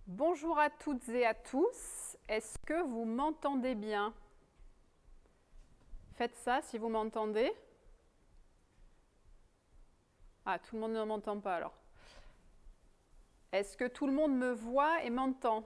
Bonjour à toutes et à tous. Est-ce que vous m'entendez bien? Faites ça si vous m'entendez. Ah, tout le monde ne m'entend pas alors. Est-ce que tout le monde me voit et m'entend?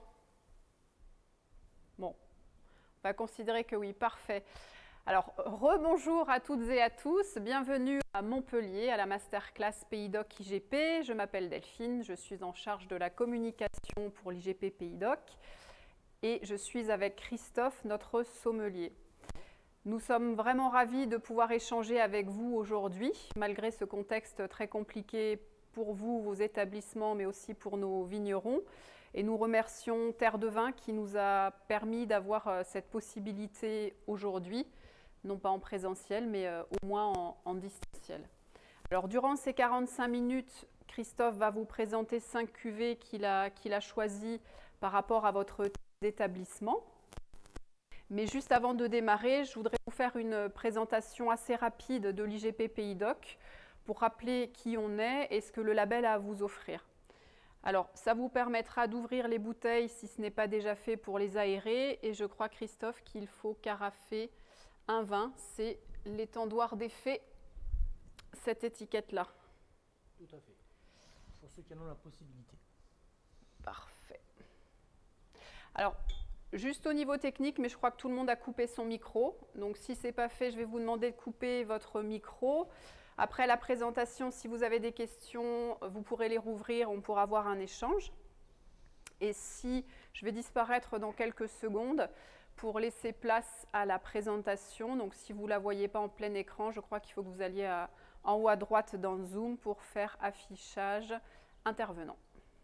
Bon, on va considérer que oui, parfait. Alors, rebonjour à toutes et à tous. Bienvenue à Montpellier, à la masterclass Pays Doc IGP. Je m'appelle Delphine, je suis en charge de la communication pour l'IGP Pays Doc et je suis avec Christophe, notre sommelier. Nous sommes vraiment ravis de pouvoir échanger avec vous aujourd'hui, malgré ce contexte très compliqué pour vous, vos établissements, mais aussi pour nos vignerons. Et nous remercions Terre de Vin qui nous a permis d'avoir cette possibilité aujourd'hui, non pas en présentiel, mais au moins en distanciel. Alors, durant ces 45 minutes, Christophe va vous présenter 5 cuvées qu'il a choisies par rapport à votre établissement. Mais juste avant de démarrer, je voudrais vous faire une présentation assez rapide de l'IGP Pays Doc pour rappeler qui on est et ce que le label a à vous offrir. Alors, ça vous permettra d'ouvrir les bouteilles si ce n'est pas déjà fait pour les aérer. Et je crois, Christophe, qu'il faut carafer un vin. C'est l'étendoir des fées, cette étiquette-là. Tout à fait. Pour ceux qui en ont la possibilité. Parfait. Alors, juste au niveau technique, mais je crois que tout le monde a coupé son micro. Donc, si ce n'est pas fait, je vais vous demander de couper votre micro. Après la présentation, si vous avez des questions, vous pourrez les rouvrir, on pourra avoir un échange. Et si je vais disparaître dans quelques secondes pour laisser place à la présentation, donc si vous ne la voyez pas en plein écran, je crois qu'il faut que vous alliez en haut à droite dans Zoom pour faire affichage intervenant.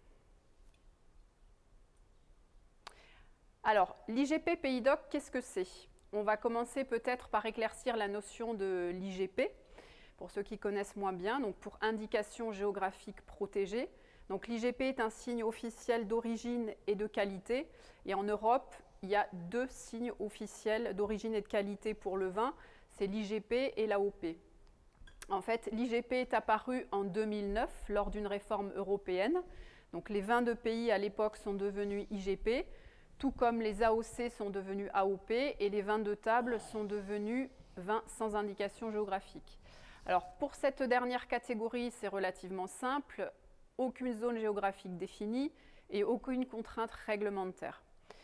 Alors, l'IGP Pays Doc, qu'est-ce que c'est? On va commencer peut-être par éclaircir la notion de l'IGP, pour ceux qui connaissent moins bien, donc pour indication géographique protégée. Donc l'IGP est un signe officiel d'origine et de qualité. Et en Europe, il y a 2 signes officiels d'origine et de qualité pour le vin, c'est l'IGP et l'AOP. En fait, l'IGP est apparu en 2009 lors d'une réforme européenne. Donc les vins de pays à l'époque sont devenus IGP, tout comme les AOC sont devenus AOP et les vins de table sont devenus vins sans indication géographique. Alors pour cette dernière catégorie, c'est relativement simple, aucune zone géographique définie et aucune contrainte réglementaire.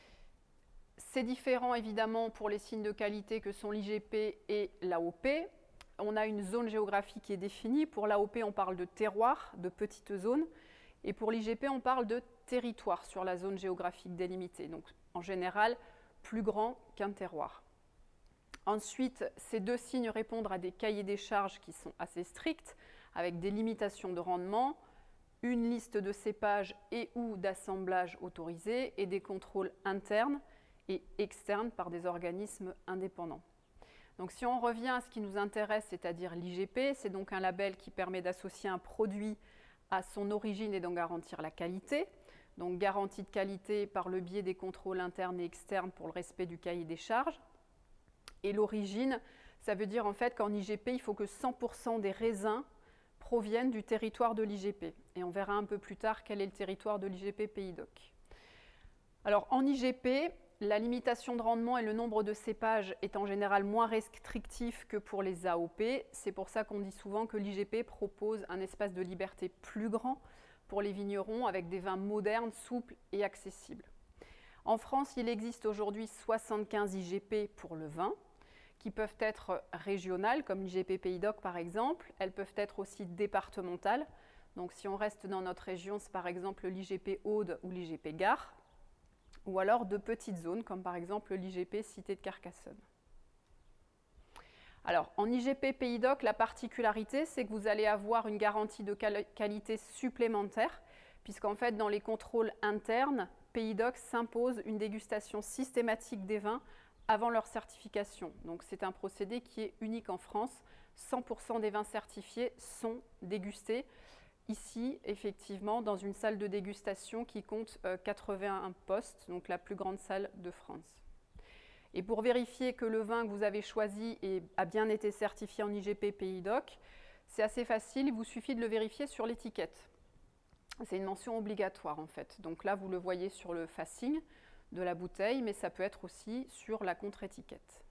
C'est différent évidemment pour les signes de qualité que sont l'IGP et l'AOP. On a une zone géographique qui est définie. Pour l'AOP, on parle de terroir, de petites zones. Et pour l'IGP, on parle de territoire sur la zone géographique délimitée. Donc en général, plus grand qu'un terroir. Ensuite, ces 2 signes répondent à des cahiers des charges qui sont assez stricts, avec des limitations de rendement, une liste de cépages et ou d'assemblages autorisés et des contrôles internes et externes par des organismes indépendants. Donc si on revient à ce qui nous intéresse, c'est-à-dire l'IGP, c'est donc un label qui permet d'associer un produit à son origine et d'en garantir la qualité. Donc garantie de qualité par le biais des contrôles internes et externes pour le respect du cahier des charges. Et l'origine, ça veut dire en fait qu'en IGP, il faut que 100% des raisins proviennent du territoire de l'IGP. Et on verra un peu plus tard quel est le territoire de l'IGP Pays Doc. Alors en IGP, la limitation de rendement et le nombre de cépages est en général moins restrictif que pour les AOP. C'est pour ça qu'on dit souvent que l'IGP propose un espace de liberté plus grand pour les vignerons avec des vins modernes, souples et accessibles. En France, il existe aujourd'hui 75 IGP pour le vin, qui peuvent être régionales, comme l'IGP Pays Doc par exemple. Elles peuvent être aussi départementales. Donc si on reste dans notre région, c'est par exemple l'IGP Aude ou l'IGP Gard, ou alors de petites zones, comme par exemple l'IGP Cité de Carcassonne. Alors, en IGP Pays Doc, la particularité, c'est que vous allez avoir une garantie de qualité supplémentaire, puisqu'en fait, dans les contrôles internes, Pays Doc s'impose une dégustation systématique des vins avant leur certification. Donc, c'est un procédé qui est unique en France. 100% des vins certifiés sont dégustés ici, effectivement, dans une salle de dégustation qui compte 81 postes, donc la plus grande salle de France. Et pour vérifier que le vin que vous avez choisi a bien été certifié en IGP Pays Doc, c'est assez facile, il vous suffit de le vérifier sur l'étiquette. C'est une mention obligatoire en fait. Donc là, vous le voyez sur le facing de la bouteille, mais ça peut être aussi sur la contre-étiquette.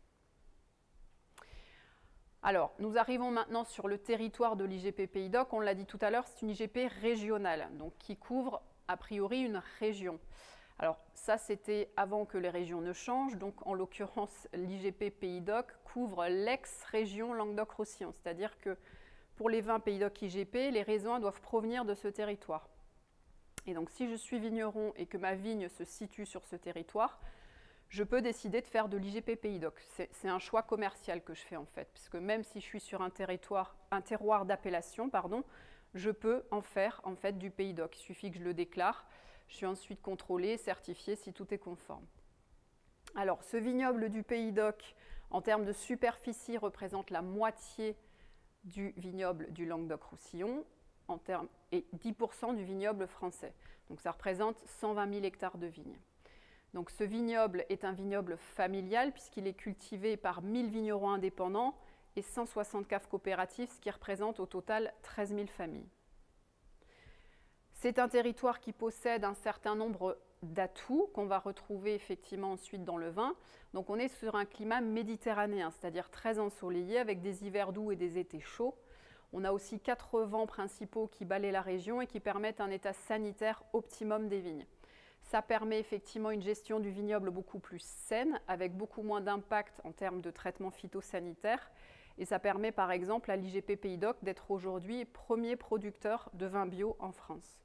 Alors, nous arrivons maintenant sur le territoire de l'IGP Pays d'Oc. On l'a dit tout à l'heure, c'est une IGP régionale, donc qui couvre a priori une région. Alors ça, c'était avant que les régions ne changent. Donc en l'occurrence, l'IGP Pays d'Oc couvre l'ex-région Languedoc-Roussillon. C'est-à-dire que pour les vins Pays d'Oc IGP, les raisins doivent provenir de ce territoire. Et donc si je suis vigneron et que ma vigne se situe sur ce territoire, je peux décider de faire de l'IGP Pays d'Oc. C'est un choix commercial que je fais en fait, puisque même si je suis sur un terroir d'appellation, je peux en faire en fait du Pays d'Oc. Il suffit que je le déclare. Je suis ensuite contrôlée, certifiée si tout est conforme. Alors, ce vignoble du Pays d'Oc, en termes de superficie, représente la moitié du vignoble du Languedoc-Roussillon et 10% du vignoble français. Donc, ça représente 120 000 hectares de vignes. Donc, ce vignoble est un vignoble familial puisqu'il est cultivé par 1000 vignerons indépendants et 160 caves coopératives, ce qui représente au total 13 000 familles. C'est un territoire qui possède un certain nombre d'atouts qu'on va retrouver effectivement ensuite dans le vin. Donc on est sur un climat méditerranéen, c'est-à-dire très ensoleillé avec des hivers doux et des étés chauds. On a aussi 4 vents principaux qui balaient la région et qui permettent un état sanitaire optimum des vignes. Ça permet effectivement une gestion du vignoble beaucoup plus saine, avec beaucoup moins d'impact en termes de traitement phytosanitaire. Et ça permet par exemple à l'IGP Pays d'Oc d'être aujourd'hui premier producteur de vin bio en France.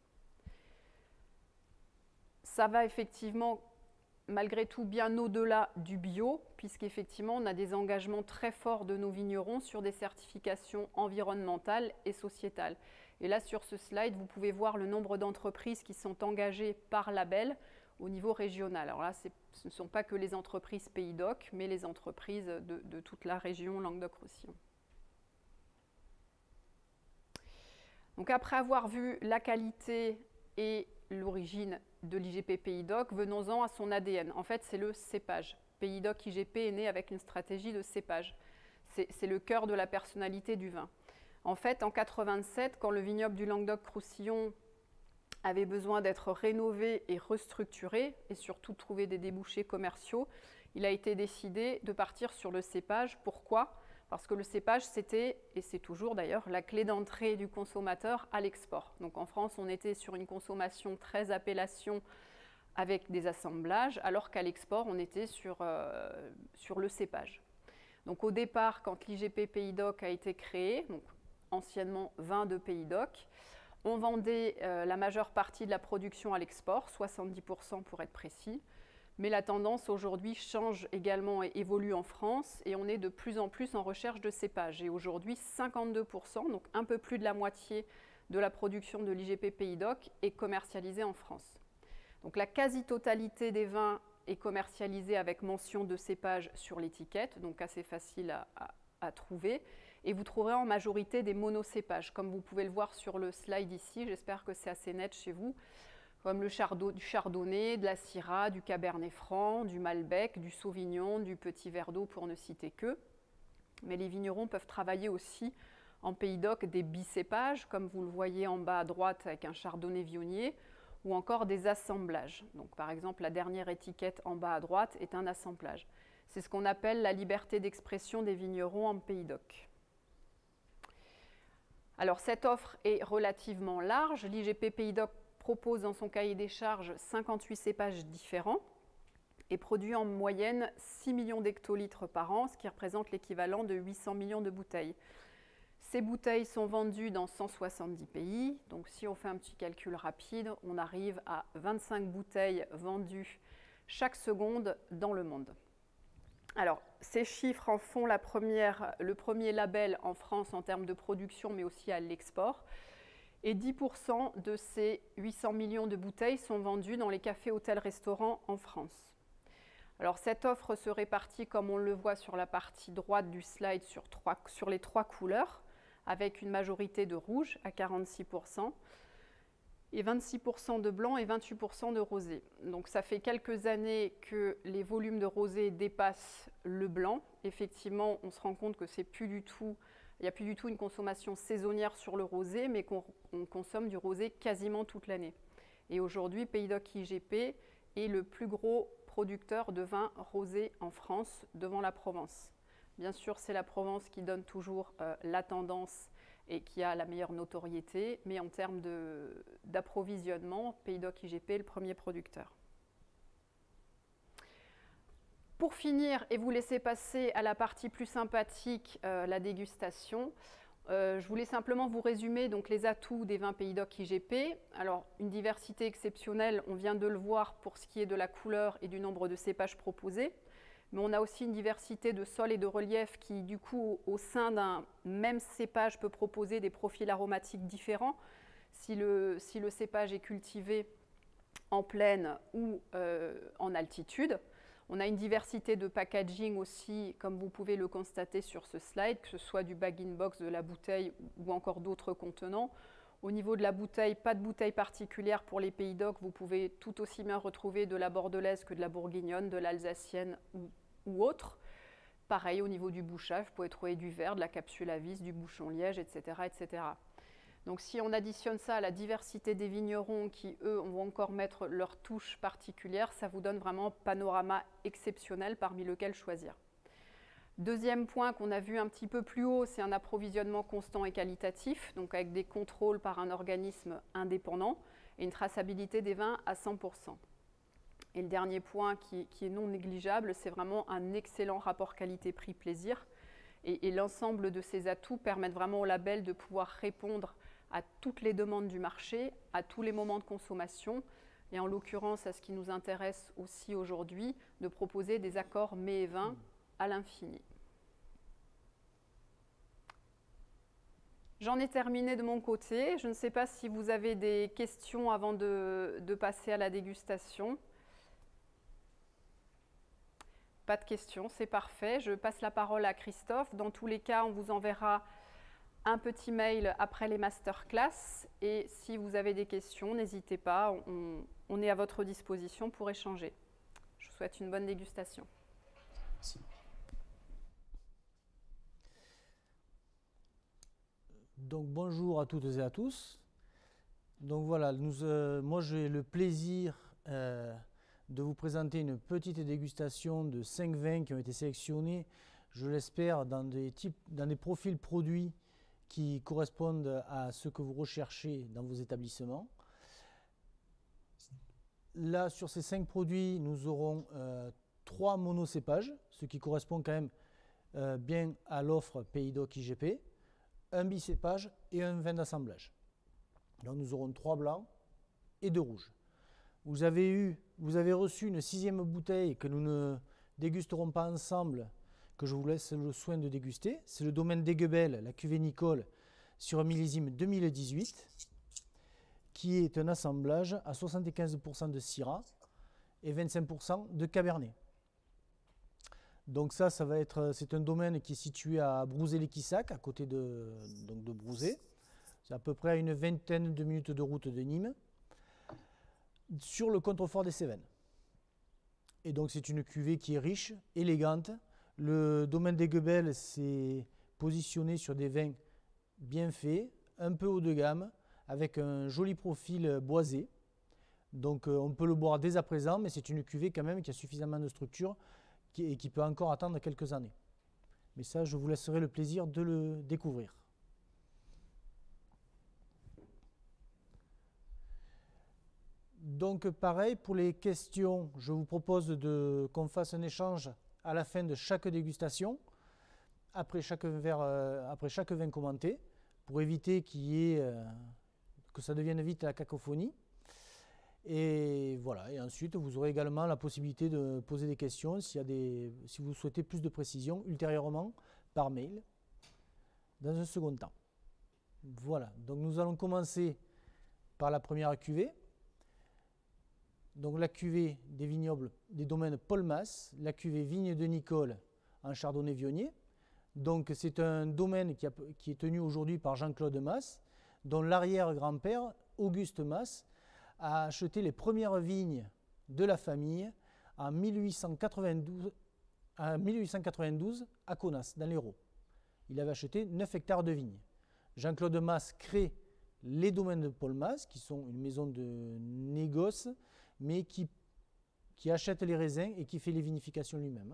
Ça va effectivement, malgré tout, bien au-delà du bio, puisqu'effectivement, on a des engagements très forts de nos vignerons sur des certifications environnementales et sociétales. Et là, sur ce slide, vous pouvez voir le nombre d'entreprises qui sont engagées par label au niveau régional. Alors là, ce ne sont pas que les entreprises Pays d'Oc, mais les entreprises de toute la région Languedoc-Roussillon. Donc après avoir vu la qualité et l'origine de l'IGP Pays d'Oc, venons-en à son ADN. En fait, c'est le cépage. Pays d'Oc IGP est né avec une stratégie de cépage. C'est le cœur de la personnalité du vin. En fait, en 87, quand le vignoble du Languedoc-Roussillon avait besoin d'être rénové et restructuré, et surtout de trouver des débouchés commerciaux, il a été décidé de partir sur le cépage. Pourquoi ? Parce que le cépage, c'était, et c'est toujours d'ailleurs, la clé d'entrée du consommateur à l'export. Donc en France, on était sur une consommation très appellation avec des assemblages, alors qu'à l'export, on était sur le cépage. Donc au départ, quand l'IGP Pays d'Oc a été créé, donc anciennement vin de Pays d'Oc, on vendait la majeure partie de la production à l'export, 70% pour être précis. Mais la tendance aujourd'hui change également et évolue en France et on est de plus en plus en recherche de cépages. Et aujourd'hui, 52%, donc un peu plus de la moitié de la production de l'IGP Pays d'Oc est commercialisée en France. Donc la quasi-totalité des vins est commercialisée avec mention de cépage sur l'étiquette, donc assez facile à trouver. Et vous trouverez en majorité des monocépages, comme vous pouvez le voir sur le slide ici. J'espère que c'est assez net chez vous. Comme du chardonnay, de la syrah, du cabernet franc, du malbec, du sauvignon, du petit verdot pour ne citer que. Mais les vignerons peuvent travailler aussi en Pays d'Oc des bicépages, comme vous le voyez en bas à droite avec un chardonnay viognier, ou encore des assemblages. Donc par exemple, la dernière étiquette en bas à droite est un assemblage. C'est ce qu'on appelle la liberté d'expression des vignerons en Pays d'Oc. Alors cette offre est relativement large. L'IGP Pays d'Oc propose dans son cahier des charges 58 cépages différents et produit en moyenne 6 millions d'hectolitres par an, ce qui représente l'équivalent de 800 millions de bouteilles. Ces bouteilles sont vendues dans 170 pays, donc si on fait un petit calcul rapide, on arrive à 25 bouteilles vendues chaque seconde dans le monde. Alors, ces chiffres en font le premier label en France en termes de production, mais aussi à l'export. Et 10% de ces 800 millions de bouteilles sont vendues dans les cafés, hôtels, restaurants en France. Alors cette offre se répartit, comme on le voit sur la partie droite du slide, sur les 3 couleurs, avec une majorité de rouge à 46%, et 26% de blanc et 28% de rosé. Donc ça fait quelques années que les volumes de rosé dépassent le blanc. Effectivement, on se rend compte que ce n'est plus du tout Il n'y a plus du tout une consommation saisonnière sur le rosé, mais qu'on consomme du rosé quasiment toute l'année. Et aujourd'hui, Pays d'Oc IGP est le plus gros producteur de vin rosé en France, devant la Provence. Bien sûr, c'est la Provence qui donne toujours la tendance et qui a la meilleure notoriété, mais en termes d'approvisionnement, Pays d'Oc IGP est le premier producteur. Pour finir et vous laisser passer à la partie plus sympathique, la dégustation, je voulais simplement vous résumer donc, les atouts des vins Pays d'Oc IGP. Alors, une diversité exceptionnelle, on vient de le voir pour ce qui est de la couleur et du nombre de cépages proposés. Mais on a aussi une diversité de sols et de reliefs qui, du coup, au sein d'un même cépage, peut proposer des profils aromatiques différents. Si le cépage est cultivé en plaine ou en altitude. On a une diversité de packaging aussi, comme vous pouvez le constater sur ce slide, que ce soit du bag-in-box, de la bouteille ou encore d'autres contenants. Au niveau de la bouteille, pas de bouteille particulière pour les Pays d'Oc. Vous pouvez tout aussi bien retrouver de la bordelaise que de la bourguignonne, de l'alsacienne ou autre. Pareil, au niveau du bouchage, vous pouvez trouver du verre, de la capsule à vis, du bouchon liège, etc., etc. Donc si on additionne ça à la diversité des vignerons qui, eux, vont encore mettre leur touche particulière, ça vous donne vraiment un panorama exceptionnel parmi lequel choisir. Deuxième point qu'on a vu un petit peu plus haut, c'est un approvisionnement constant et qualitatif, donc avec des contrôles par un organisme indépendant et une traçabilité des vins à 100%. Et le dernier point qui est non négligeable, c'est vraiment un excellent rapport qualité-prix-plaisir. Et l'ensemble de ces atouts permettent vraiment au label de pouvoir répondre à toutes les demandes du marché, à tous les moments de consommation, et en l'occurrence à ce qui nous intéresse aussi aujourd'hui, de proposer des accords mets et vins à l'infini. J'en ai terminé de mon côté. Je ne sais pas si vous avez des questions avant de passer à la dégustation. Pas de questions, c'est parfait. Je passe la parole à Christophe. Dans tous les cas, on vous enverra un petit mail après les masterclass. Et si vous avez des questions, n'hésitez pas. On est à votre disposition pour échanger. Je vous souhaite une bonne dégustation. Merci. Donc bonjour à toutes et à tous. Donc voilà, moi j'ai le plaisir de vous présenter une petite dégustation de 5 vins qui ont été sélectionnés, je l'espère, dans des profils produits qui correspondent à ce que vous recherchez dans vos établissements. Là, sur ces 5 produits, nous aurons 3 monocépages, ce qui correspond quand même bien à l'offre Pays d'Oc IGP, un bicépage et un vin d'assemblage. Donc nous aurons 3 blancs et 2 rouges. Vous avez reçu une 6e bouteille que nous ne dégusterons pas ensemble, que je vous laisse le soin de déguster. C'est le domaine d'Aiguebelle, la cuvée Nicole, sur un millésime 2018, qui est un assemblage à 75% de Syrah et 25% de Cabernet. Donc c'est un domaine qui est situé à Brouzé-les-Quissac, à côté de Brouzé. C'est à peu près à une vingtaine de minutes de route de Nîmes, sur le contrefort des Cévennes. Et donc c'est une cuvée qui est riche, élégante. Le domaine d'Aiguebelle s'est positionné sur des vins bien faits, un peu haut de gamme, avec un joli profil boisé. Donc on peut le boire dès à présent, mais c'est une cuvée quand même qui a suffisamment de structure et qui peut encore attendre quelques années. Mais ça, je vous laisserai le plaisir de le découvrir. Donc pareil, pour les questions, je vous propose qu'on fasse un échange à la fin de chaque dégustation, après chaque vin commenté, pour éviter que ça devienne vite la cacophonie. Et voilà, et ensuite vous aurez également la possibilité de poser des questions si vous souhaitez plus de précision ultérieurement par mail dans un second temps. Voilà, donc nous allons commencer par la première cuvée. Donc la cuvée des vignobles des domaines Paul Mas, la cuvée Vigne de Nicole en Chardonnay Viognier. Donc c'est un domaine qui est tenu aujourd'hui par Jean-Claude Mas, dont l'arrière-grand-père, Auguste Mas, a acheté les premières vignes de la famille en 1892 à Kaunas, dans l'Hérault. il avait acheté 9 hectares de vignes. Jean-Claude Mas crée les domaines de Paul Mas, qui sont une maison de négoce, mais qui achète les raisins et qui fait les vinifications lui-même.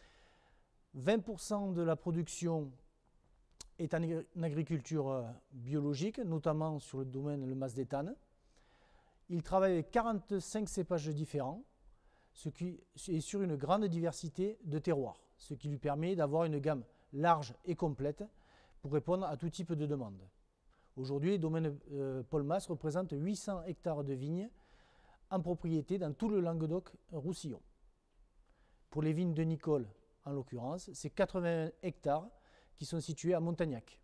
20% de la production est en agriculture biologique, notamment sur le domaine le Mas d'Étane. Il travaille avec 45 cépages différents, ce qui est sur une grande diversité de terroirs, ce qui lui permet d'avoir une gamme large et complète pour répondre à tout type de demande. Aujourd'hui, le domaine Paul Mas représente 800 hectares de vignes en propriété dans tout le Languedoc-Roussillon. Pour les vignes de Nicole, en l'occurrence, c'est 80 hectares qui sont situés à Montagnac.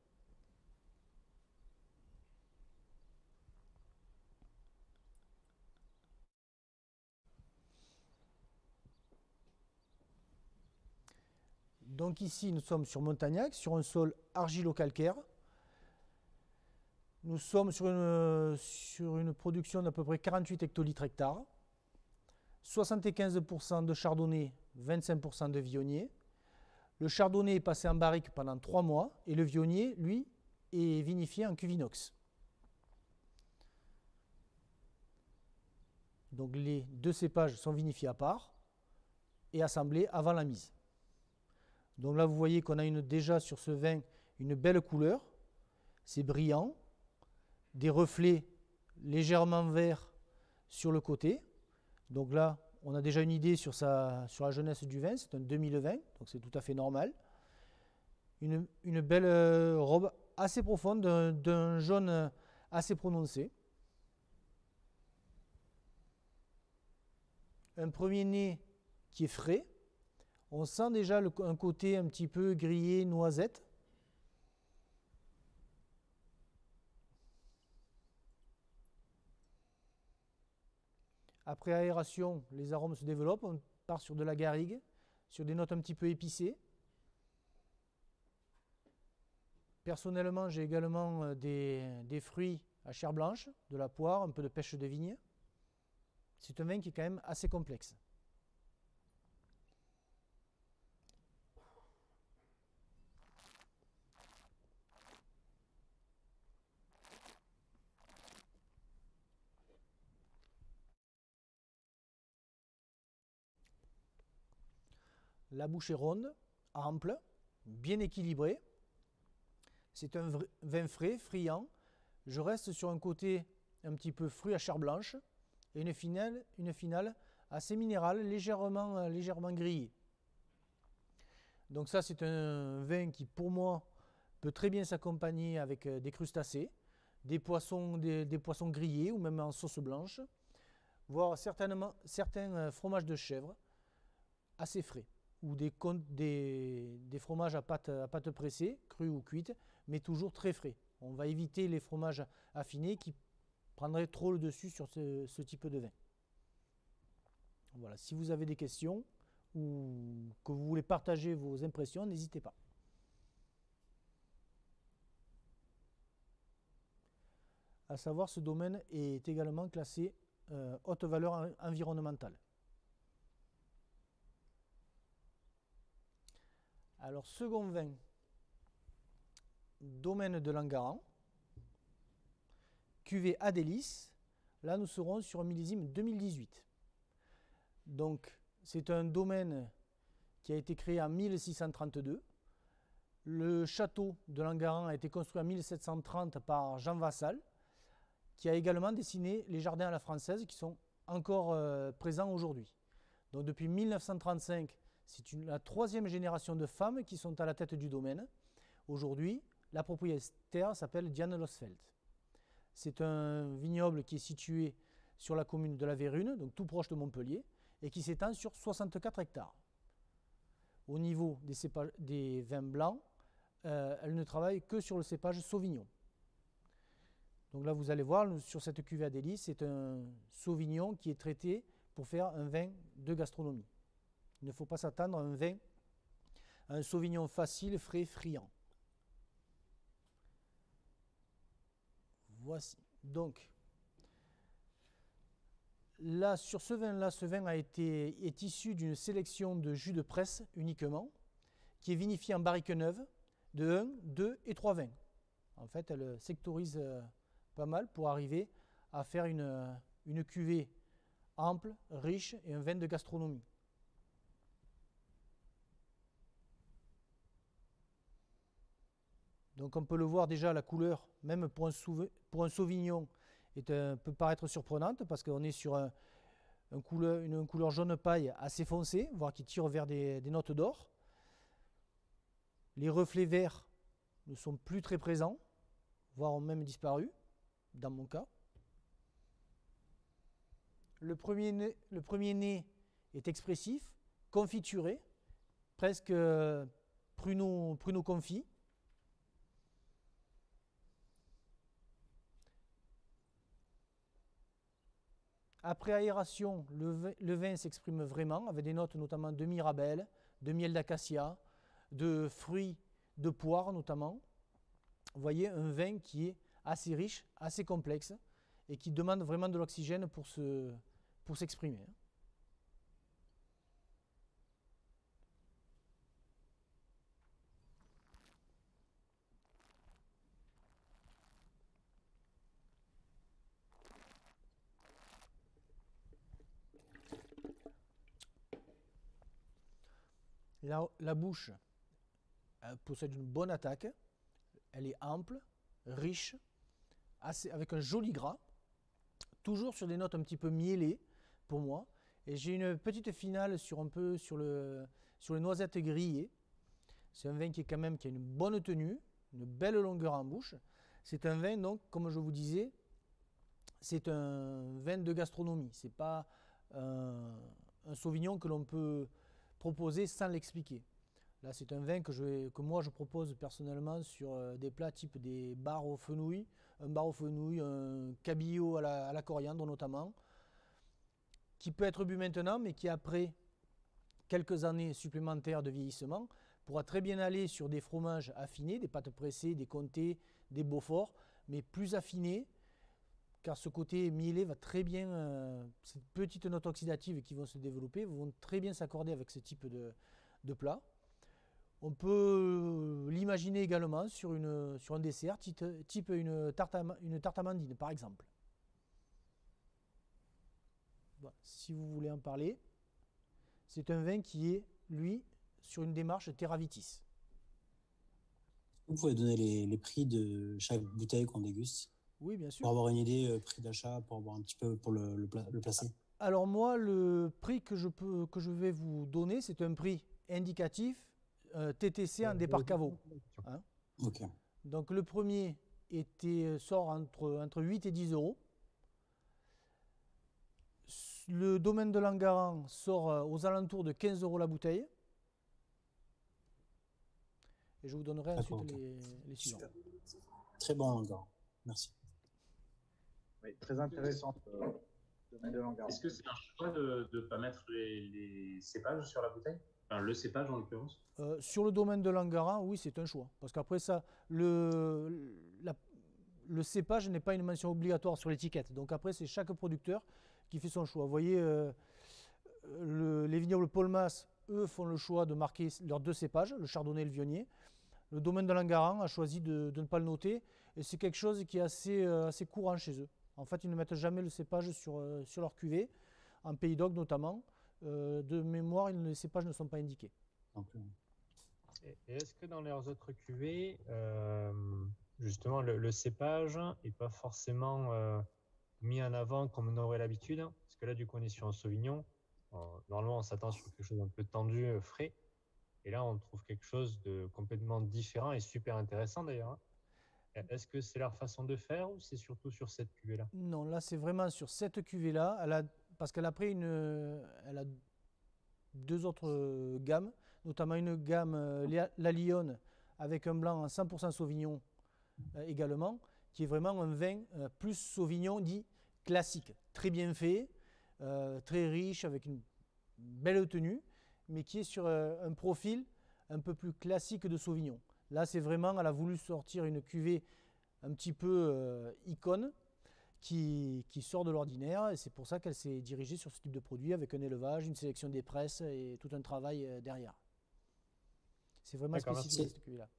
Donc ici, nous sommes sur Montagnac, sur un sol argilo-calcaire. Nous sommes sur une production d'à peu près 48 hectolitres hectares, 75% de chardonnay, 25% de viognier. Le chardonnay est passé en barrique pendant 3 mois et le viognier, lui, est vinifié en cuve inox. Donc les deux cépages sont vinifiés à part et assemblés avant la mise. Donc là, vous voyez qu'on a déjà sur ce vin une belle couleur, c'est brillant, des reflets légèrement verts sur le côté. Donc là, on a déjà une idée sur la jeunesse du vin, c'est un 2020, donc c'est tout à fait normal. Une belle robe assez profonde, d'un jaune assez prononcé. Un premier nez qui est frais. On sent déjà un côté un petit peu grillé, noisette. Après aération, les arômes se développent. On part sur de la garrigue, sur des notes un petit peu épicées. Personnellement, j'ai également des fruits à chair blanche, de la poire, un peu de pêche de vigne. C'est un vin qui est quand même assez complexe. La bouche est ronde, ample, bien équilibrée. C'est un vin frais, friand. Je reste sur un côté un petit peu fruit à chair blanche et une finale assez minérale, légèrement grillée. Donc ça, c'est un vin qui, pour moi, peut très bien s'accompagner avec des crustacés, des poissons grillés ou même en sauce blanche, voire certains fromages de chèvre assez frais, ou des fromages à pâte pressée, crus ou cuites, mais toujours très frais. On va éviter les fromages affinés qui prendraient trop le dessus sur ce type de vin. Voilà, si vous avez des questions ou que vous voulez partager vos impressions, n'hésitez pas. À savoir, ce domaine est également classé haute valeur environnementale. Alors, second vin, domaine de Langaran, cuvée Adélis. Là, nous serons sur un millésime 2018. Donc, c'est un domaine qui a été créé en 1632. Le château de Langaran a été construit en 1730 par Jean Vassal, qui a également dessiné les jardins à la française qui sont encore présents aujourd'hui. Donc, depuis 1935, c'est la 3e génération de femmes qui sont à la tête du domaine. Aujourd'hui, la propriétaire s'appelle Diane Losfeld. C'est un vignoble qui est situé sur la commune de la Vérune, donc tout proche de Montpellier, et qui s'étend sur 64 hectares. Au niveau des vins blancs, elle ne travaille que sur le cépage Sauvignon. Donc là, vous allez voir, sur cette cuvée Adélis, c'est un Sauvignon qui est traité pour faire un vin de gastronomie. Il ne faut pas s'attendre à un Sauvignon facile, frais, friand. Voici. Donc, là, sur ce vin-là, ce vin est issu d'une sélection de jus de presse uniquement, qui est vinifié en barrique neuve, de 1, 2 et 3 vins. En fait, elle sectorise pas mal pour arriver à faire une cuvée ample, riche et un vin de gastronomie. Donc on peut le voir déjà, la couleur, même pour un Sauvignon, peut paraître surprenante parce qu'on est sur une couleur jaune paille assez foncée, voire qui tire vers des notes d'or. Les reflets verts ne sont plus très présents, voire ont même disparu, dans mon cas. Le premier nez est expressif, confituré, presque pruneau confit. Après aération, le vin s'exprime vraiment avec des notes notamment de mirabelle, de miel d'acacia, de fruits de poire notamment. Vous voyez un vin qui est assez riche, assez complexe et qui demande vraiment de l'oxygène pour s'exprimer. La bouche possède une bonne attaque, elle est ample, riche, avec un joli gras, toujours sur des notes un petit peu mielées pour moi. Et j'ai une petite finale sur les noisettes grillées. C'est un vin qui a une bonne tenue, une belle longueur en bouche. C'est un vin, donc, comme je vous disais, c'est un vin de gastronomie. Ce n'est pas un Sauvignon que l'on peut proposer sans l'expliquer. Là, c'est un vin que moi je propose personnellement sur des plats type des bars au fenouil, un cabillaud à la coriandre notamment, qui peut être bu maintenant, mais qui après quelques années supplémentaires de vieillissement pourra très bien aller sur des fromages affinés, des pâtes pressées, des comtés, des beauforts, mais plus affinés, car ce côté mielé va très bien, ces petites notes oxydatives qui vont se développer vont très bien s'accorder avec ce type de plat. On peut l'imaginer également sur un dessert, type une tarte amandine par exemple. Voilà, si vous voulez en parler, c'est un vin qui est, lui, sur une démarche Terra Vitis. Vous pouvez donner les prix de chaque bouteille qu'on déguste? Oui, bien sûr. Pour avoir une idée, prix d'achat, pour avoir un petit peu pour le placer. Alors moi, le prix que je vais vous donner, c'est un prix indicatif TTC en départ caveau. Hein. Okay. Donc le premier sort entre 8 et 10 euros. Le domaine de Langaran sort aux alentours de 15 euros la bouteille. Et je vous donnerai ensuite les suivants. Très bon Langaran, merci. Oui, très intéressant le domaine de Langaran. Est-ce que c'est un choix de ne pas mettre les cépages sur la bouteille? Enfin, le cépage en l'occurrence. Sur le domaine de Langaran, oui, c'est un choix. Parce qu'après ça, le cépage n'est pas une mention obligatoire sur l'étiquette. Donc après, c'est chaque producteur qui fait son choix. Vous voyez, les vignobles Paul Mas, eux, font le choix de marquer leurs deux cépages, le chardonnay et le viognier. Le domaine de Langaran a choisi de ne pas le noter. Et c'est quelque chose qui est assez courant chez eux. En fait, ils ne mettent jamais le cépage sur leur cuvée, en Pays d'Oc notamment. De mémoire, les cépages ne sont pas indiqués. Et est-ce que dans leurs autres cuvées, justement, le cépage n'est pas forcément mis en avant comme on aurait l'habitude? Parce que là, du coup, on est sur un Sauvignon. Normalement, on s'attend sur quelque chose d'un peu tendu, frais. Et là, on trouve quelque chose de complètement différent et super intéressant d'ailleurs. Est-ce que c'est leur façon de faire ou c'est surtout sur cette cuvée-là? Non, là, c'est vraiment sur cette cuvée-là. Parce qu'elle a pris elle a deux autres gammes, notamment une gamme la Lyonne avec un blanc en 100% Sauvignon également, qui est vraiment un vin plus Sauvignon dit classique, très bien fait, très riche, avec une belle tenue, mais qui est sur un profil un peu plus classique de Sauvignon. Là, c'est vraiment, elle a voulu sortir une cuvée un petit peu icône, qui sort de l'ordinaire, et c'est pour ça qu'elle s'est dirigée sur ce type de produit avec un élevage, une sélection des presses et tout un travail derrière. C'est vraiment spécifique cette cuvée-là.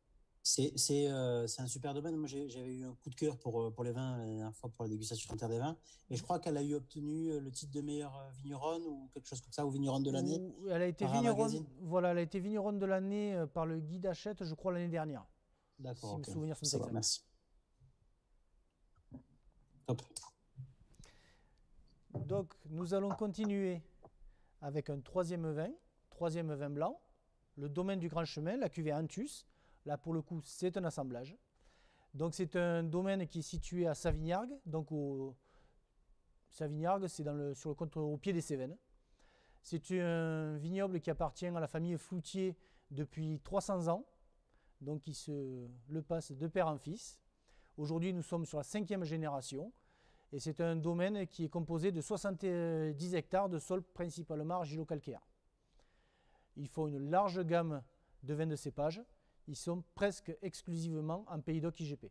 C'est un super domaine. Moi, j'avais eu un coup de cœur pour les vins la dernière fois pour la dégustation en Terre des Vins. Et je crois qu'elle a eu obtenu le titre de meilleure vigneronne ou quelque chose comme ça, ou vigneronne de l'année Elle a été par un vigneronne, magazine. voilà, elle a été vigneronne de l'année par le Guide Hachette, je crois, l'année dernière. D'accord, Si ok. mes souvenirs sont Ça va, exacts. merci. Top. Donc, nous allons continuer avec un troisième vin blanc, le domaine du Grand Chemin, la cuvée Antus. Là, pour le coup, c'est un assemblage. Donc, c'est un domaine qui est situé à Savignargues. Donc, Savignargues, c'est au pied des Cévennes. C'est un vignoble qui appartient à la famille Floutier depuis 300 ans. Donc, il se le passe de père en fils. Aujourd'hui, nous sommes sur la 5e génération. Et c'est un domaine qui est composé de 70 hectares de sol principalement argilo-calcaire. Ils font une large gamme de vins de cépage. Ils sont presque exclusivement en Pays d'Oc IGP.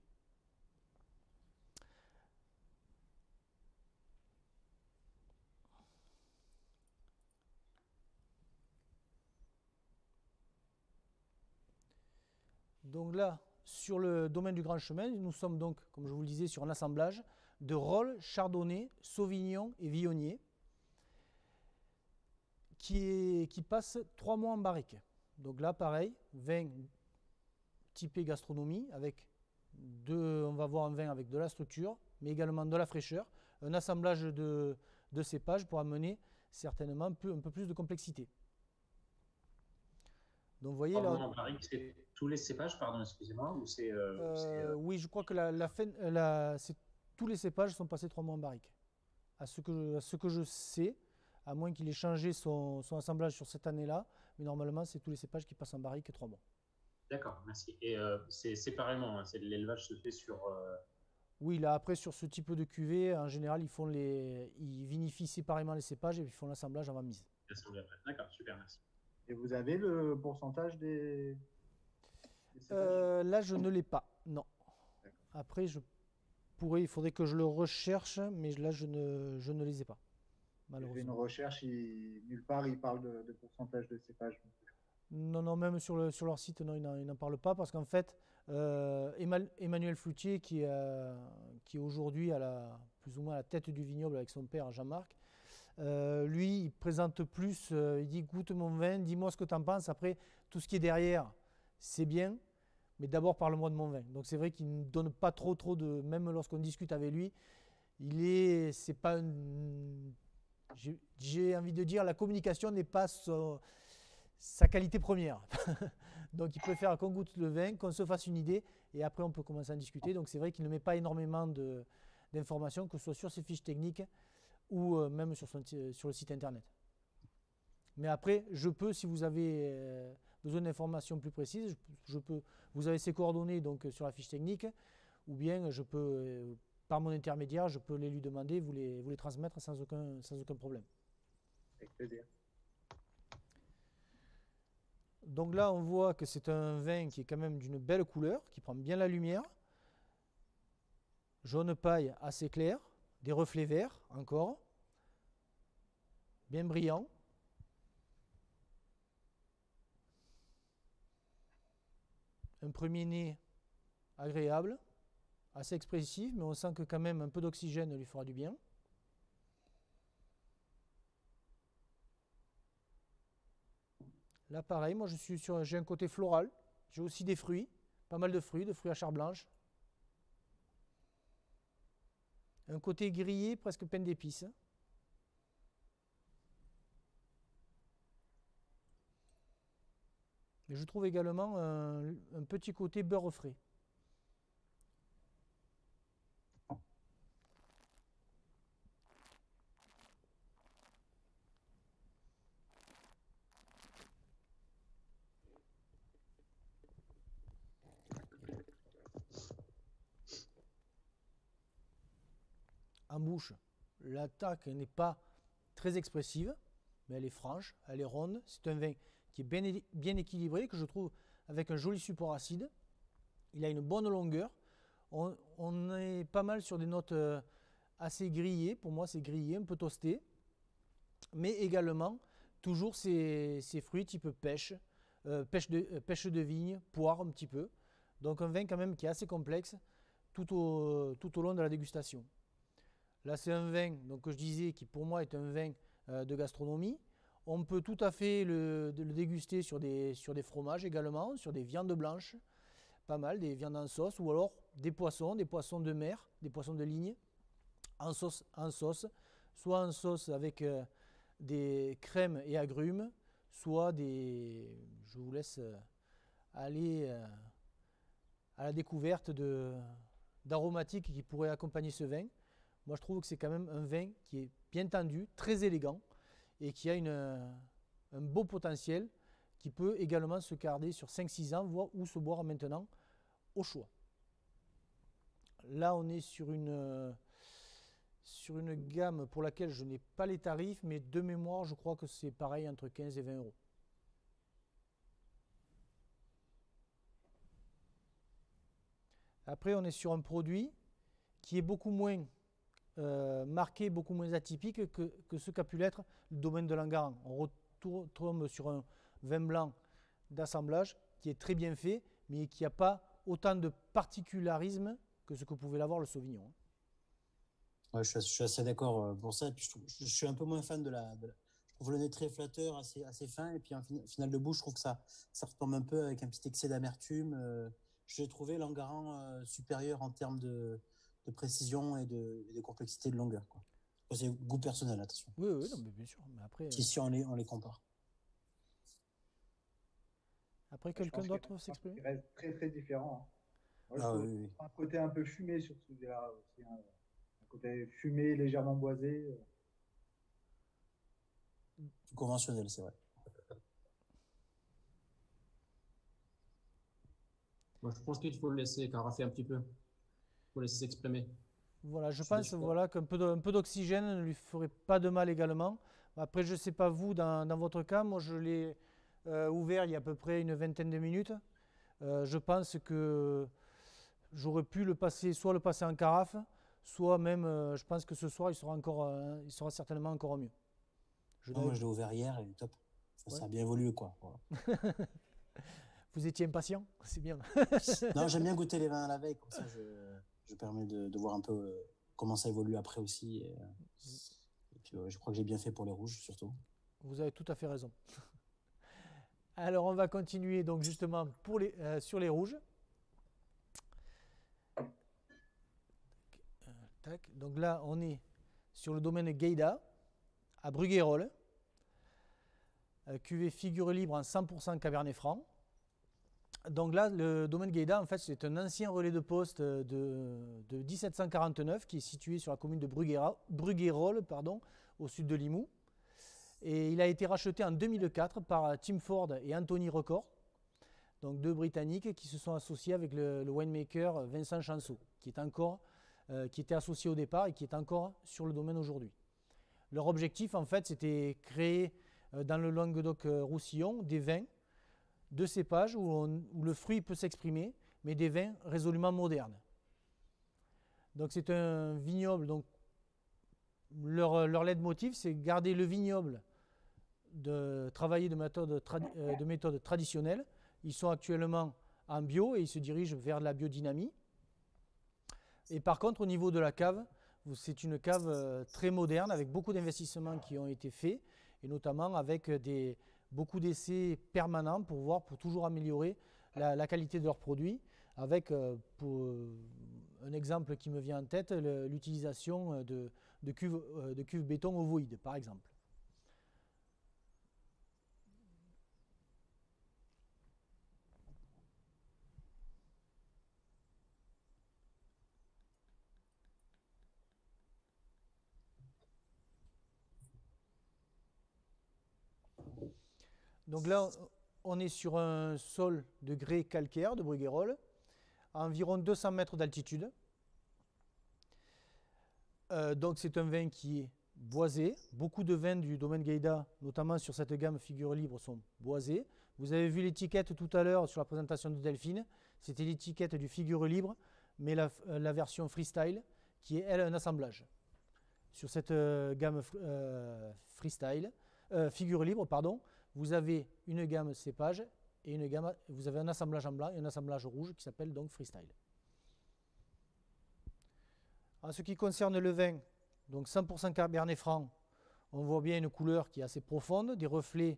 Donc là, sur le domaine du Grand Chemin, nous sommes donc, comme je vous le disais, sur un assemblage de Rolle, Chardonnay, Sauvignon et Viognier qui passe 3 mois en barrique. Donc là, pareil, vin typé gastronomie, on va voir un vin avec de la structure, mais également de la fraîcheur, un assemblage de cépages pour amener certainement un peu plus de complexité. Donc vous voyez là. En barrique, c'est tous les cépages, pardon, excusez-moi, ou c'est. Oui, je crois que tous les cépages sont passés 3 mois en barrique. À ce que je sais, à moins qu'il ait changé son assemblage sur cette année-là, mais normalement, c'est tous les cépages qui passent en barrique 3 mois. D'accord, merci. Et c'est séparément, hein, l'élevage se fait sur. Oui, là, après, sur ce type de cuvée, en général, ils vinifient séparément les cépages et ils font l'assemblage avant mise. D'accord, super, merci. Et vous avez le pourcentage des cépages Là, je ne l'ai pas, non. Après, il faudrait que je le recherche, mais là, je ne les ai pas, malheureusement. J'ai une recherche, nulle part, ils parlent de pourcentage de cépages. Non, même sur leur site, non, ils n'en parlent pas, parce qu'en fait, Emmanuel Floutier, qui est aujourd'hui plus ou moins à la tête du vignoble avec son père Jean-Marc, lui, il présente plus, il dit goûte mon vin, dis-moi ce que tu en penses. Après, tout ce qui est derrière, c'est bien, mais d'abord parle-moi de mon vin. Donc c'est vrai qu'il ne donne pas trop de, même lorsqu'on discute avec lui, c'est pas j'ai envie de dire, la communication n'est pas sa qualité première. Donc il préfère qu'on goûte le vin, qu'on se fasse une idée, et après on peut commencer à en discuter. Donc c'est vrai qu'il ne met pas énormément d'informations, que ce soit sur ses fiches techniques, ou même sur le site internet. Mais après, je peux, si vous avez besoin d'informations plus précises, vous avez ses coordonnées donc, sur la fiche technique, ou bien je peux, par mon intermédiaire, je peux les lui demander, vous les transmettre sans aucun problème. Avec plaisir. Donc là, on voit que c'est un vin qui est quand même d'une belle couleur, qui prend bien la lumière, jaune paille assez clair, des reflets verts encore, bien brillant. Un premier nez agréable, assez expressif, mais on sent que quand même un peu d'oxygène lui fera du bien. Là pareil, moi j'ai un côté floral, j'ai aussi des fruits, pas mal de fruits à chair blanche. Un côté grillé, presque plein d'épices. Mais je trouve également un petit côté beurre frais. En bouche, l'attaque n'est pas très expressive, mais elle est franche, elle est ronde. C'est un vin qui est bien équilibré, que je trouve avec un joli support acide. Il a une bonne longueur. On est pas mal sur des notes assez grillées. Pour moi, c'est grillé, un peu toasté. Mais également, toujours ces fruits type pêche de vigne, poire un petit peu. Donc un vin quand même qui est assez complexe tout au long de la dégustation. Là c'est un vin donc, que je disais qui pour moi est un vin de gastronomie. On peut tout à fait le déguster sur des fromages également, sur des viandes blanches, pas mal, des viandes en sauce, ou alors des poissons de mer, des poissons de ligne, en sauce, soit en sauce avec des crèmes et agrumes, soit je vous laisse aller à la découverte d'aromatiques qui pourraient accompagner ce vin. Moi je trouve que c'est quand même un vin qui est bien tendu, très élégant, et qui a un beau potentiel qui peut également se garder sur 5-6 ans, voire ou se boire maintenant au choix. Là, on est sur une gamme pour laquelle je n'ai pas les tarifs, mais de mémoire, je crois que c'est pareil entre 15 et 20 euros. Après, on est sur un produit qui est beaucoup moins marqué, beaucoup moins atypique que ce qu'a pu l'être le domaine de Langaran. On retombe sur un vin blanc d'assemblage qui est très bien fait, mais qui n'a pas autant de particularisme que ce que pouvait l'avoir le Sauvignon. Ouais, je suis assez d'accord pour ça. Et puis je suis un peu moins fan je trouve le nez très flatteur, assez fin. Et puis en finale de bouche, je trouve que ça retombe un peu avec un petit excès d'amertume. J'ai trouvé Langaran supérieur en termes de précision et de complexité de longueur, quoi. C'est goût personnel, attention. Oui, non, mais bien sûr. Mais après, si on les compare. Après, quelqu'un d'autre s'exprime? Il reste très très différent. Moi, Ah, je trouve oui. un côté un peu fumé sur celui-là aussi, un côté fumé, légèrement boisé. Plus conventionnel, c'est vrai. Moi, je pense qu'il faut le laisser carafer un petit peu. Il faut laisser s'exprimer. Voilà, je pense voilà, qu'un peu d'oxygène ne lui ferait pas de mal également. Après, je ne sais pas vous, dans votre cas, moi je l'ai ouvert il y a à peu près une vingtaine de minutes. Je pense que j'aurais pu soit le passer en carafe, soit même, je pense que ce soir, il sera certainement encore mieux. Moi, je l'ai ouvert hier et top. Ouais. Ça a bien évolué, quoi. Voilà. Vous étiez impatient? C'est bien. Non, j'aime bien goûter les vins à la veille, comme ça je permets de voir un peu comment ça évolue après aussi. Et puis je crois que j'ai bien fait pour les rouges, surtout. Vous avez tout à fait raison. Alors, on va continuer donc justement sur les rouges. Donc là, on est sur le domaine Gueïda, à Bruguérolles. Cuvée figure libre en 100% Cabernet Franc. Donc là, le domaine Gueïda, en fait, c'est un ancien relais de poste de 1749 qui est situé sur la commune de Bruguérolles, au sud de Limoux. Et il a été racheté en 2004 par Tim Ford et Anthony Record, donc deux Britanniques qui se sont associés avec le winemaker Vincent Chanceau, qui était associé au départ et qui est encore sur le domaine aujourd'hui. Leur objectif, en fait, c'était créer dans le Languedoc-Roussillon des vins de cépages où le fruit peut s'exprimer, mais des vins résolument modernes. Donc c'est un vignoble, donc leur leitmotiv, c'est garder le vignoble, travailler de méthode traditionnelle. Ils sont actuellement en bio et ils se dirigent vers de la biodynamie. Et par contre, au niveau de la cave, c'est une cave très moderne avec beaucoup d'investissements qui ont été faits et notamment avec beaucoup d'essais permanents pour toujours améliorer la qualité de leurs produits, avec, pour un exemple qui me vient en tête, l'utilisation de cuves béton ovoïdes, par exemple. Donc là, on est sur un sol de grès calcaire de Bruguérolles, à environ 200 mètres d'altitude. Donc c'est un vin qui est boisé. Beaucoup de vins du domaine Gueïda, notamment sur cette gamme figure libre, sont boisés. Vous avez vu l'étiquette tout à l'heure sur la présentation de Delphine. C'était l'étiquette du figure libre, mais la version freestyle, qui est elle un assemblage. Sur cette gamme figure libre, vous avez une gamme cépage et une gamme, vous avez un assemblage en blanc et un assemblage rouge qui s'appelle donc freestyle. En ce qui concerne le vin, donc 100% Cabernet Franc, on voit bien une couleur qui est assez profonde, des reflets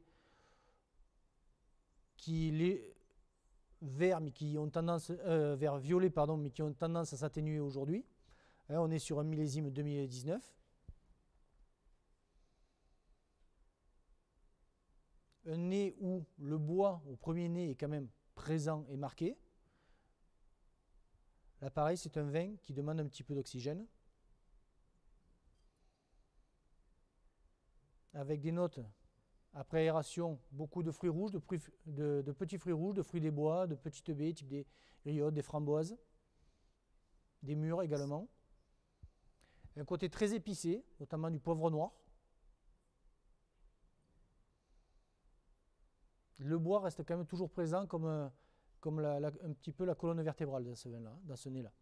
vert, mais qui ont tendance, vert violet, pardon, mais qui ont tendance à s'atténuer aujourd'hui. Hein, on est sur un millésime 2019. Un nez où le bois au premier nez est quand même présent et marqué. Là, pareil, c'est un vin qui demande un petit peu d'oxygène. Avec des notes, après aération, beaucoup de fruits rouges, de petits fruits rouges, de fruits des bois, de petites baies, type des riottes, des framboises, des mûres également. Un côté très épicé, notamment du poivre noir. Le bois reste quand même toujours présent comme un petit peu la colonne vertébrale de ce vin-là, dans ce nez-là.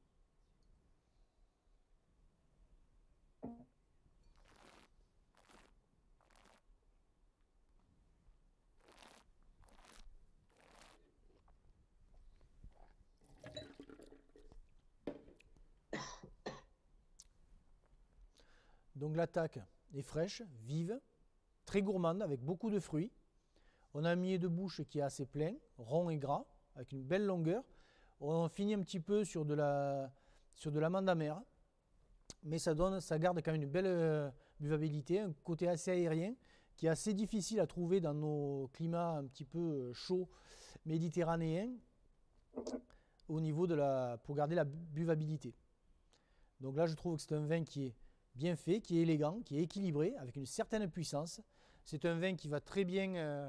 Donc l'attaque est fraîche, vive, très gourmande, avec beaucoup de fruits. On a un milieu de bouche qui est assez plein, rond et gras, avec une belle longueur. On finit un petit peu sur de l'amande amère, mais ça garde quand même une belle buvabilité, un côté assez aérien, qui est assez difficile à trouver dans nos climats un petit peu chauds méditerranéens, au niveau pour garder la buvabilité. Donc là, je trouve que c'est un vin qui est bien fait, qui est élégant, qui est équilibré, avec une certaine puissance. C'est un vin qui va très bien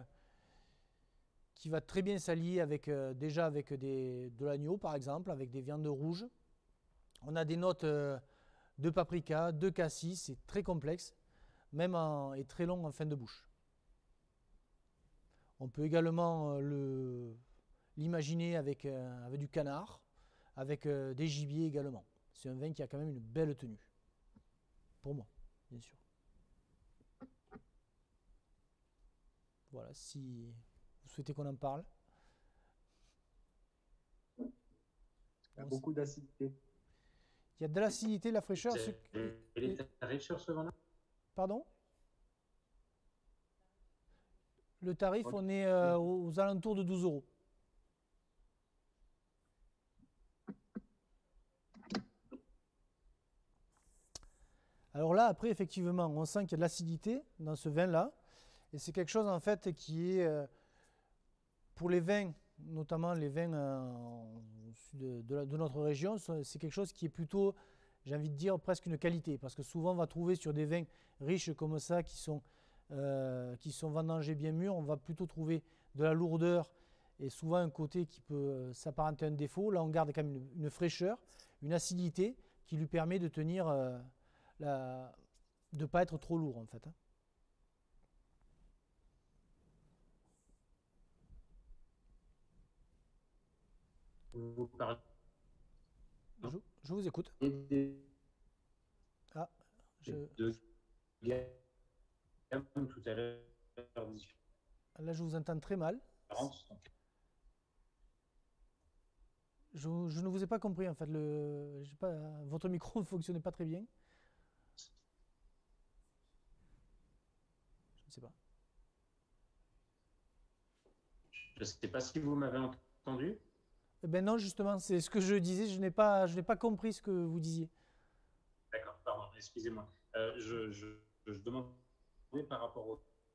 s'allier avec, déjà avec de l'agneau, par exemple, avec des viandes rouges. On a des notes de paprika, de cassis, c'est très complexe, et très long en fin de bouche. On peut également l'imaginer avec du canard, avec des gibiers également. C'est un vin qui a quand même une belle tenue. Pour moi, bien sûr. Voilà, si vous souhaitez qu'on en parle. Il y a beaucoup d'acidité. Il y a de l'acidité, de la fraîcheur. Les tarifs sur ce vin-là? Pardon? Le tarif, on est aux alentours de 12 €. Alors là, après, effectivement, on sent qu'il y a de l'acidité dans ce vin-là. Et c'est quelque chose, en fait, qui est, pour les vins, notamment les vins de notre région, c'est quelque chose qui est plutôt, j'ai envie de dire, presque une qualité. Parce que souvent, on va trouver sur des vins riches comme ça, qui sont vendangés bien mûrs, on va plutôt trouver de la lourdeur et souvent un côté qui peut s'apparenter à un défaut. Là, on garde quand même une fraîcheur, une acidité qui lui permet de tenir... de ne pas être trop lourd en fait. Vous parlez Je vous écoute. Ah, de gamme tout à l'heure. Là, je vous entends très mal. Je ne vous ai pas compris en fait. Votre micro ne fonctionnait pas très bien. Je ne sais pas. Je ne sais pas si vous m'avez entendu. Eh ben non, justement, c'est ce que je disais. Je n'ai pas compris ce que vous disiez. D'accord, pardon, excusez-moi. Je demandais par rapport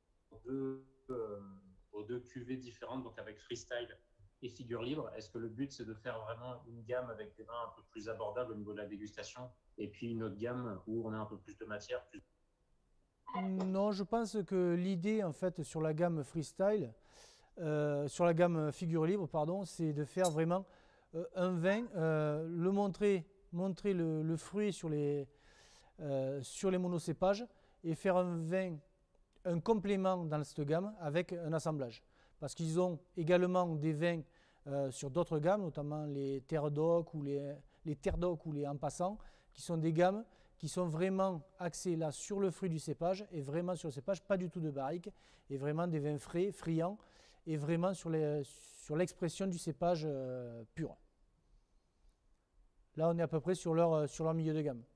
aux deux cuvées différentes, donc avec freestyle et figure libre. Est-ce que le but, c'est de faire vraiment une gamme avec des vins un peu plus abordables au niveau de la dégustation, et puis une autre gamme où on a un peu plus de matière? Non, je pense que l'idée, en fait, sur la gamme freestyle, sur la gamme figure libre, pardon, c'est de faire vraiment un vin, montrer le fruit sur les monocépages et faire un vin, un complément dans cette gamme avec un assemblage. Parce qu'ils ont également des vins sur d'autres gammes, notamment les terres d'oc ou les terres d'oc ou les en passant, qui sont des gammes qui sont vraiment axés là sur le fruit du cépage et vraiment sur le cépage, pas du tout de barrique, et vraiment des vins frais, friands, est vraiment sur l'expression du cépage pur. Là, on est à peu près sur leur milieu de gamme.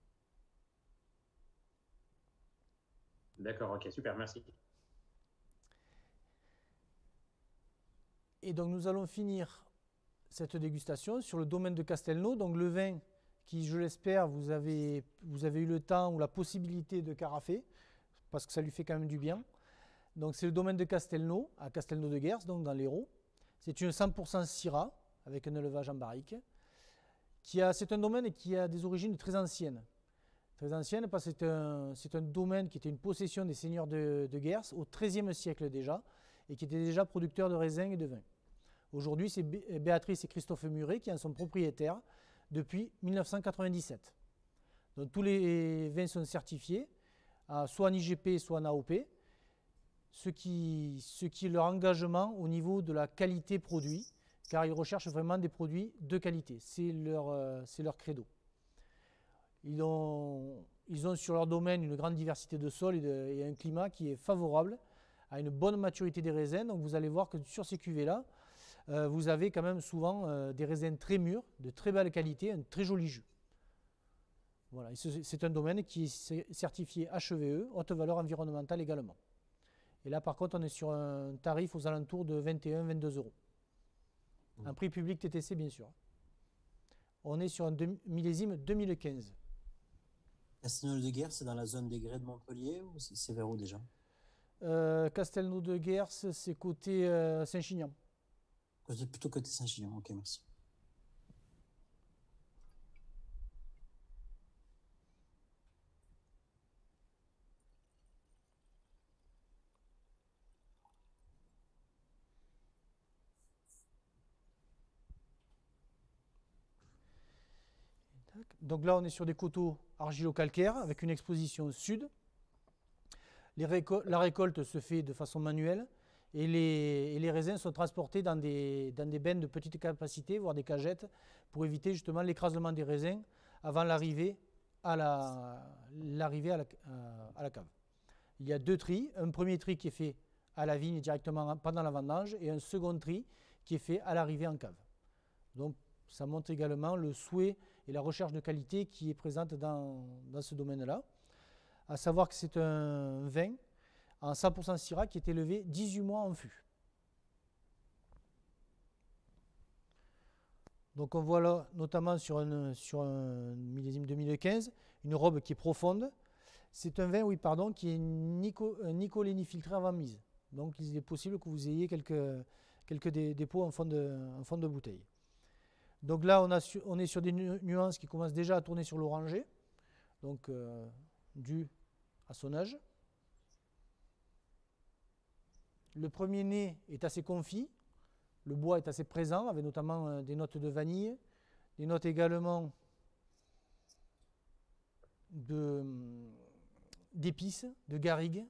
D'accord, ok, super, merci. Et donc, nous allons finir cette dégustation sur le domaine de Castelnau. Donc, le vin qui, je l'espère, vous avez eu le temps ou la possibilité de carafer, parce que ça lui fait quand même du bien. Donc, c'est le domaine de Castelnau, à Castelnau de Guers, donc dans l'Hérault. C'est une 100% Syrah, avec un élevage en barrique. C'est un domaine qui a des origines très anciennes. Très anciennes parce que c'est un domaine qui était une possession des seigneurs de Guers au XIIIe siècle déjà, et qui était déjà producteur de raisins et de vins. Aujourd'hui, c'est Béatrice et Christophe Muret qui en sont propriétaires depuis 1997. Donc tous les vins sont certifiés, soit en IGP, soit en AOP, ce qui est leur engagement au niveau de la qualité produit, car ils recherchent vraiment des produits de qualité. C'est leur credo. Ils ont sur leur domaine une grande diversité de sols et un climat qui est favorable à une bonne maturité des raisins. Donc vous allez voir que sur ces cuvées-là, vous avez quand même souvent des raisins très mûrs, de très belle qualité, un très joli jus. Voilà, c'est un domaine qui est certifié HVE, haute valeur environnementale également. Et là, par contre, on est sur un tarif aux alentours de 21-22 euros. Un prix public TTC, bien sûr. On est sur un millésime 2015. Castelnau de Guers, c'est dans la zone des Grès de Montpellier ou c'est vers où déjà? Castelnau de Guers, c'est côté Saint-Chinian. Plutôt côté Saint-Chinian, ok, merci. Donc là, on est sur des coteaux argilo-calcaires avec une exposition sud. La récolte se fait de façon manuelle et les raisins sont transportés dans des bennes de petite capacité, voire des cagettes, pour éviter justement l'écrasement des raisins avant l'arrivée à la cave. Il y a deux tris, un premier tri qui est fait à la vigne directement pendant la vendange et un second tri qui est fait à l'arrivée en cave. Donc ça montre également le souhait et la recherche de qualité qui est présente dans ce domaine-là. À savoir que c'est un vin en 100% Syrah qui est élevé 18 mois en fût. Donc on voit là, notamment sur un millésime 2015, une robe qui est profonde. C'est un vin, qui est nicolénie filtré avant mise. Donc il est possible que vous ayez quelques dépôts en fond de bouteille. Donc là, on est sur des nuances qui commencent déjà à tourner sur l'oranger, donc dû à son âge. Le premier nez est assez confit, le bois est assez présent, avec notamment des notes de vanille, des notes également d'épices, de garrigue.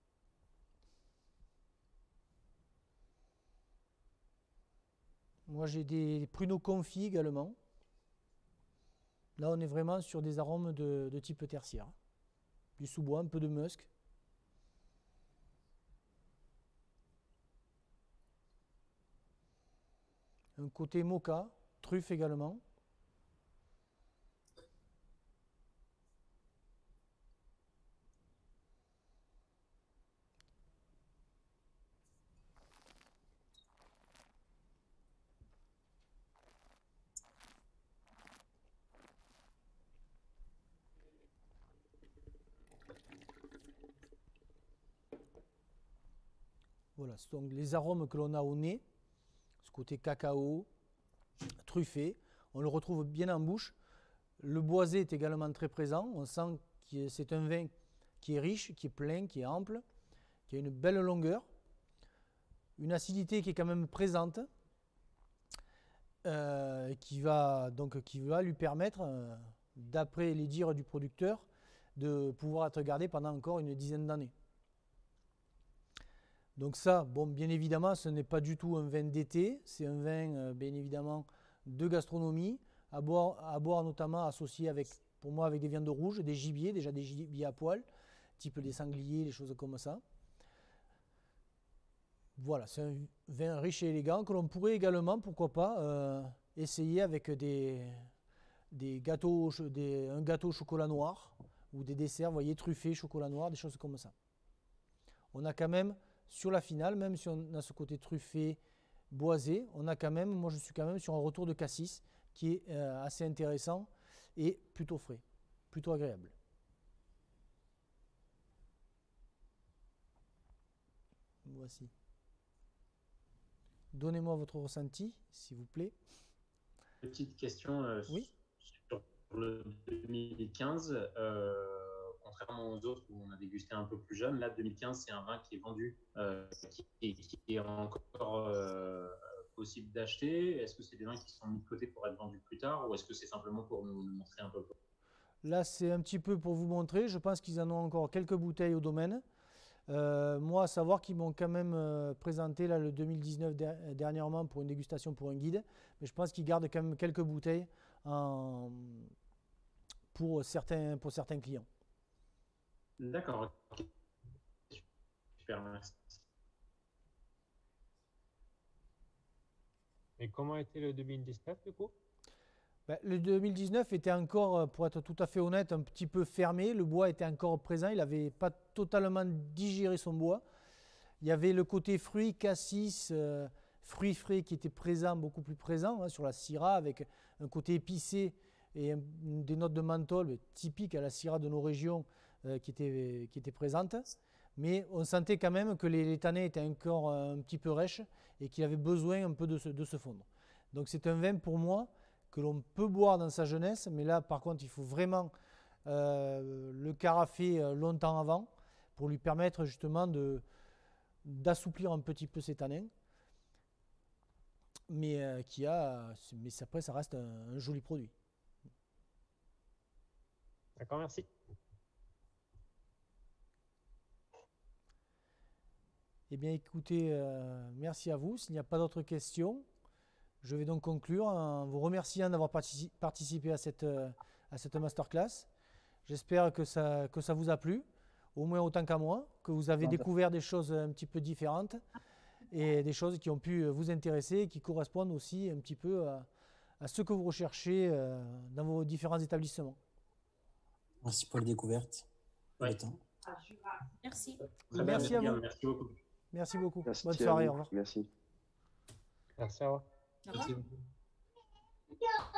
Moi, j'ai des pruneaux confits également. Là, on est vraiment sur des arômes de type tertiaire. Du sous-bois, un peu de musc. Un côté mocha, truffe également. Voilà, ce sont les arômes que l'on a au nez, ce côté cacao, truffé, on le retrouve bien en bouche. Le boisé est également très présent, on sent que c'est un vin qui est riche, qui est plein, qui est ample, qui a une belle longueur, une acidité qui est quand même présente, qui va lui permettre, d'après les dires du producteur, de pouvoir être gardé pendant encore une dizaine d'années. Donc ça, bon, bien évidemment, ce n'est pas du tout un vin d'été, c'est un vin, bien évidemment, de gastronomie, à boire notamment associé pour moi, avec des viandes rouges, des gibiers, déjà des gibiers à poil, type des sangliers, des choses comme ça. Voilà, c'est un vin riche et élégant que l'on pourrait également, pourquoi pas, essayer avec des gâteaux, un gâteau au chocolat noir ou des desserts, vous voyez, truffés, chocolat noir, des choses comme ça. On a quand même, sur la finale, même si on a ce côté truffé, boisé, on a quand même, moi je suis quand même sur un retour de cassis qui est assez intéressant et plutôt frais, plutôt agréable. Voici. Donnez-moi votre ressenti, s'il vous plaît. Petite question Oui. sur le 2015. Contrairement aux autres où on a dégusté un peu plus jeune, là 2015 c'est un vin qui est vendu, qui est encore possible d'acheter. Est-ce que c'est des vins qui sont mis de côté pour être vendus plus tard ou est-ce que c'est simplement pour nous montrer un peu? Là c'est un petit peu pour vous montrer, je pense qu'ils en ont encore quelques bouteilles au domaine. Moi à savoir qu'ils m'ont quand même présenté là, le 2019 dernièrement pour une dégustation pour un guide, mais je pense qu'ils gardent quand même quelques bouteilles pour certains clients. D'accord. Super, merci. Et comment était le 2019 du coup? Le 2019 était encore, pour être tout à fait honnête, un petit peu fermé. Le bois était encore présent. Il n'avait pas totalement digéré son bois. Il y avait le côté fruits, cassis, fruits frais qui était présent, beaucoup plus présent sur la Syrah, avec un côté épicé et des notes de menthol typiques à la Syrah de nos régions qui étaient présentes. Mais on sentait quand même que les tanins étaient encore un petit peu rêches et qu'il avait besoin un peu de se fondre. Donc c'est un vin pour moi que l'on peut boire dans sa jeunesse, mais là par contre il faut vraiment le carafer longtemps avant pour lui permettre justement d'assouplir un petit peu ses tanins. Mais après ça reste un joli produit. D'accord, merci. Eh bien écoutez, merci à vous. S'il n'y a pas d'autres questions, je vais donc conclure en vous remerciant d'avoir participé à cette masterclass. J'espère que ça vous a plu, au moins autant qu'à moi, que vous avez découvert des choses un petit peu différentes et des choses qui ont pu vous intéresser et qui correspondent aussi un petit peu à ce que vous recherchez dans vos différents établissements. Merci pour les découvertes. Ouais. Merci. Merci à vous. Merci beaucoup. Merci beaucoup. Merci Bonne soirée. Au revoir. Merci. Merci, au revoir. Au revoir. Merci beaucoup.